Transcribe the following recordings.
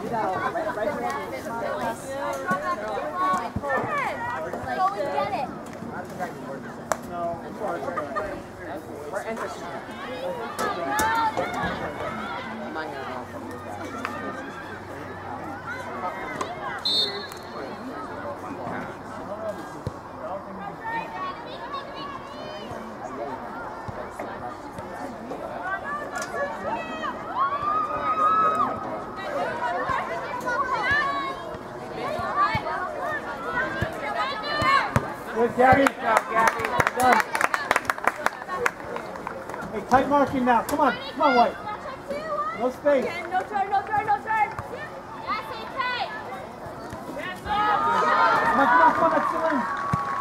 Good, Gabby. Done. Hey, tight marking now. Come on, White. No space. No turn, no turn, no turn. Yes, tight. Come on, that's the lane.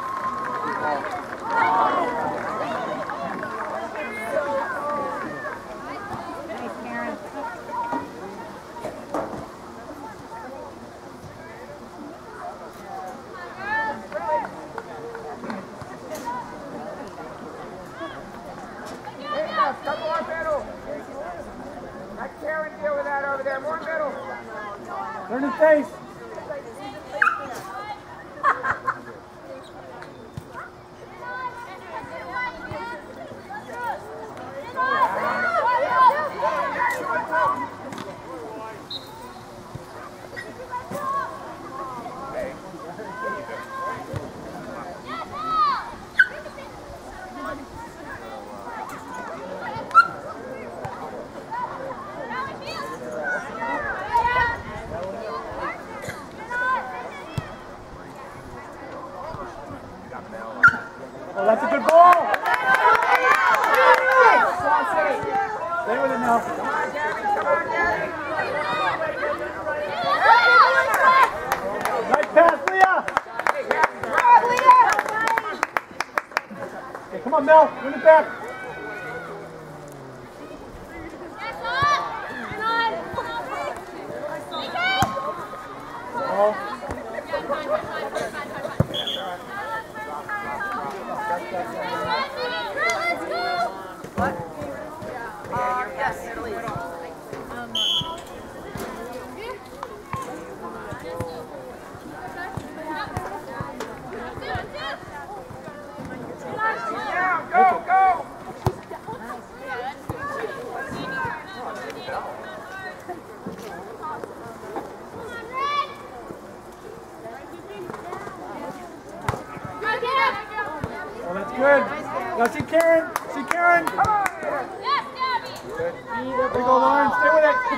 Turn his face. Oh, that's a good ball. Stay with it now. Nice pass, Leah. Okay, come on, Mel. Win it back. Oh, that's good. Now see Karen. See Karen. Yes, Gabby. There you go, Lauren. Stay with it.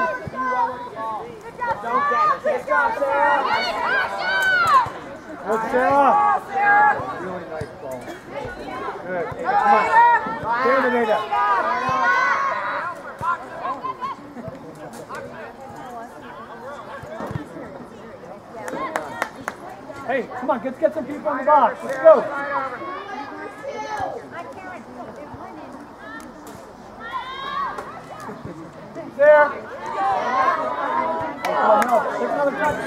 Good job, Sarah. Good, Sarah. Really nice ball. Good. Ada, come on. Stay with it, Ada. Hey, come on. Let's get some people in the box. Let's go. There. Come on, no. Take another touch.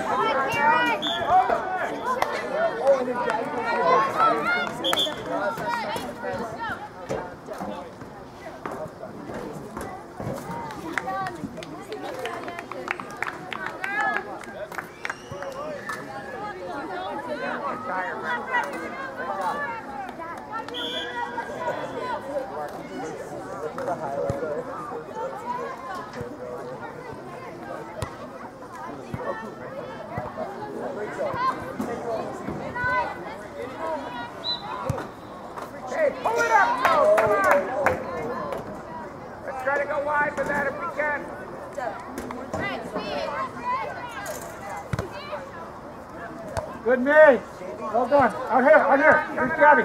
Hey, pull it up, Joe. Come on. Let's try to go wide with that if we can. Good, May. Well done. Out here, out here. Here's Gabby.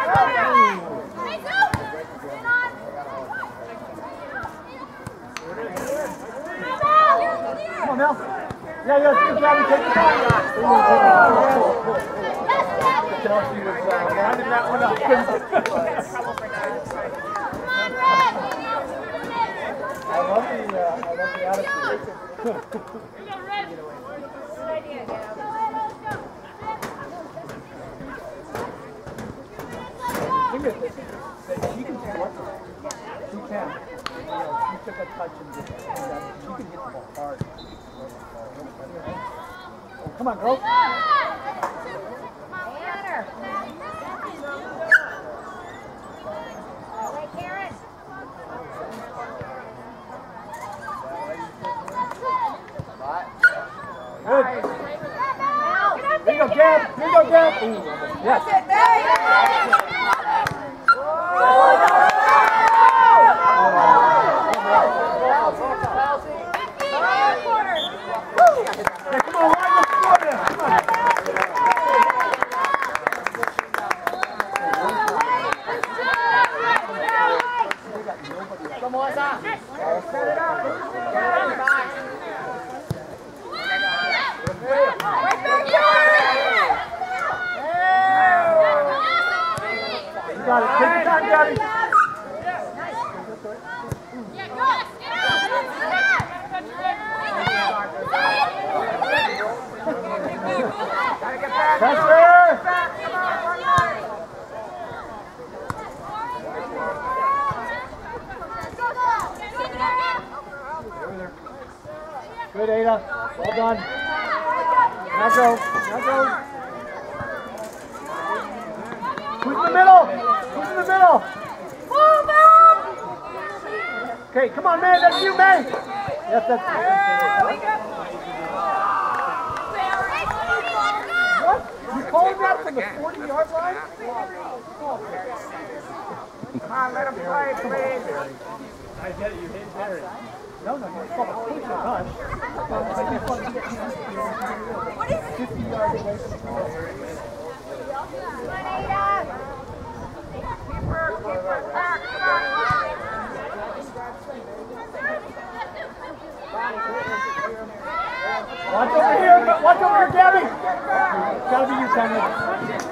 Come on, Mel. Yeah, let's get Gabby. Take the time. Chelsea was winding that one up. I love the attitude. She can score. She can. She took a touch and did that. She can hit the ball hard. Come on, girls. Good. Here you go, Gab. Here you go, Gab. Yes. Hey, come on, why not score this? Come on. Come on, Zach. Set it up. You got it. Take your time, Gabby. Transfer! Good, Ada. Well done. Now go. Now go. Who's in the middle? Who's in the middle? Okay, come on, man. That's you, man. Yes, that's What? You calling that from the 40-yard line? Come on, let him play, please. I get it, you hit Terry. No, it's called a push or touch. What is 50 yards away from the goal. Keep her back. Come on. Watch over here, Gabby. Gotta be you, Cameron.